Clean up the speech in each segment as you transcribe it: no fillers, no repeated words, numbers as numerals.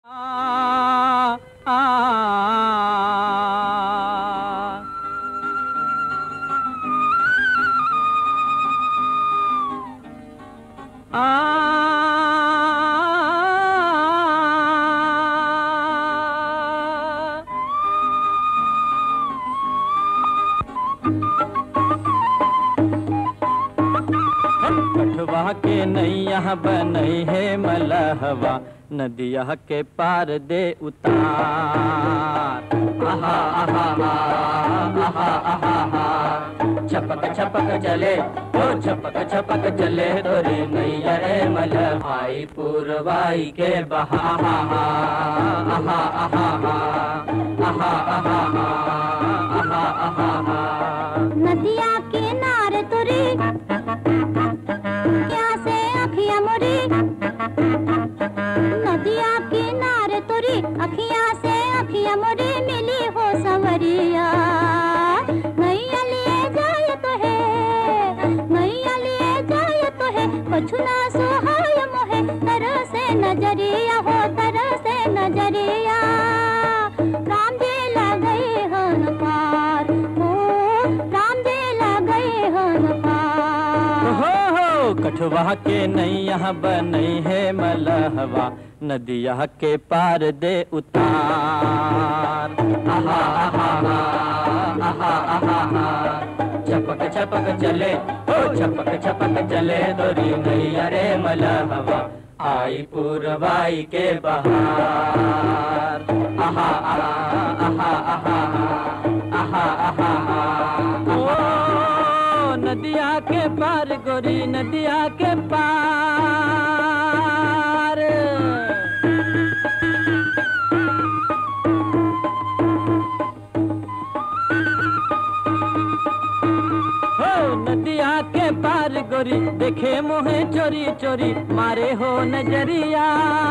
कठवा के नैया बनई है मलहवा, नदिया के पार दे उतार। आहा आहा आहा आहा आहा, छपक छपक चले ओ छपक छपक चले तोरी नैया रे मलहाई पूरवाई के बहा। आहा आहा आहा आहा आहा आहा आहा, नदिया किनारे तुरी क्या से अखियां मुरी, नदिया किनारे तुरी अखियां से अखियां मुरी, मिली हो सवरिया नैया लिए जाए तो है, नैया लिए जाए तो है, कुछ ना सुहाय मोहे तरह से नजरिया हो, तरह से नजरिया। राम जी लगे हन पार हो, राम जी लगे हन पार। हो कठवा के नैया बनई है मलहवा, नदिया के पार दे उतार। आहा आहा आहा आहा आहा, छपक छपक चले ओ छपक छपक चले तोरी नैया रे मलहवा, आई पूरवाई के बहार। आहा आहा आहा आहा आहा आहा आहा, नदिया के पार गोरी नदिया के पार, हो नदिया के पार गोरी देखे मोहे चोरी चोरी मारे हो नजरिया,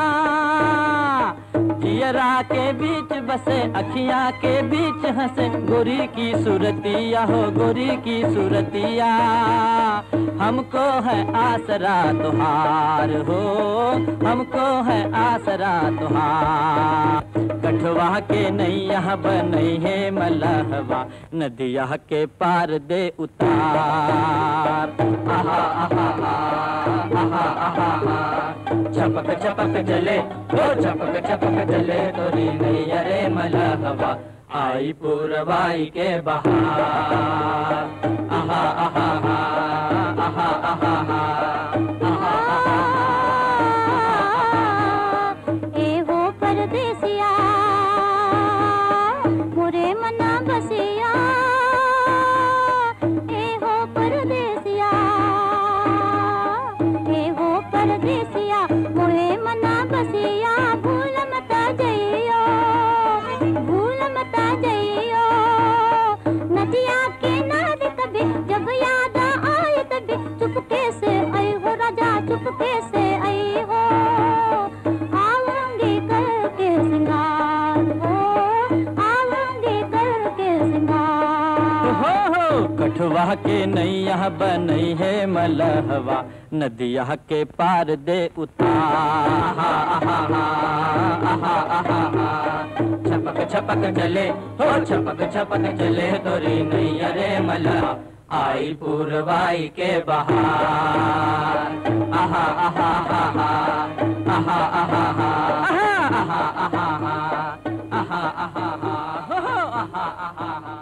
जियरा के बीच बसे अखियां के बीच हंसे गोरी की सूरतिया हो, गोरी की सूरतिया। हमको है आसरा तुहार हो, हमको है आसरा तुहार। कठवा के नैया बनई है मलहवा, नदिया के पार दे उतार। आहा आहा आहा आहा आहा, छपक छपक चले ओ छपक छपक चले तोरी नैया रे मलहवा, आई पूरवाई के बहार। आहा आहा आहा आहा आहा, ए हो परदेसिया मोरे मना बसिया, ए हो परदेसिया, ए हो परदेसिया मोरे मना बसिया, भूल मता जइयो, भूल मता जइयो। नदिया किनारे कभी जब याद आए तभी चुपके से आई हो राजा, चुपके से आई हो, आऊंगी करके सिंगार हो, आऊंगी करके सिंगार। हो कठवा के नैया बनई है मलहवा, नदिया के पार दे उतार। आहा आहा आहा आहा आहा, छपक छपक चले हो छपक छपक चले तोरी नैया रे मलहवा, आई पूरवाई के बहार। आहा आहा आहा आहा आहा आहा आहा आहा आहा आहा आहा आहा आहा आहा।